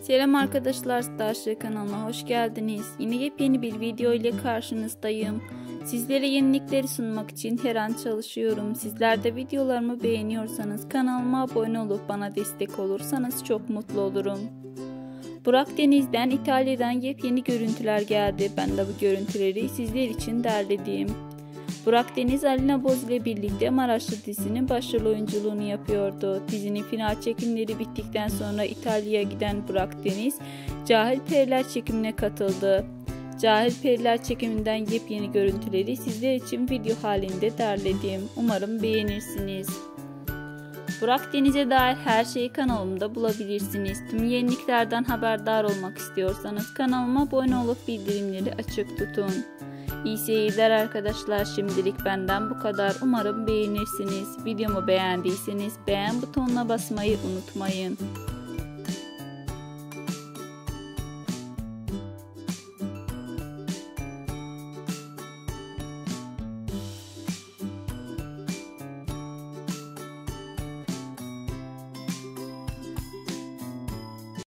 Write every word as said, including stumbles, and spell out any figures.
Selam arkadaşlar, Starship kanalına hoş geldiniz. Yine yepyeni bir video ile karşınızdayım. Sizlere yenilikleri sunmak için her an çalışıyorum. Sizler de videolarımı beğeniyorsanız kanalıma abone olup bana destek olursanız çok mutlu olurum. Burak Deniz'den İtalya'dan yepyeni görüntüler geldi. Ben de bu görüntüleri sizler için derledim. Burak Deniz, Alina Boz ile birlikte Maraşlı dizinin başrol oyunculuğunu yapıyordu. Dizinin final çekimleri bittikten sonra İtalya'ya giden Burak Deniz, Cahil Periler çekimine katıldı. Cahil Periler çekiminden yepyeni görüntüleri sizler için video halinde derledim. Umarım beğenirsiniz. Burak Deniz'e dair her şeyi kanalımda bulabilirsiniz. Tüm yeniliklerden haberdar olmak istiyorsanız kanalıma abone olup bildirimleri açık tutun. İyi seyirler arkadaşlar. Şimdilik benden bu kadar. Umarım beğenirsiniz. Videomu beğendiyseniz beğen butonuna basmayı unutmayın.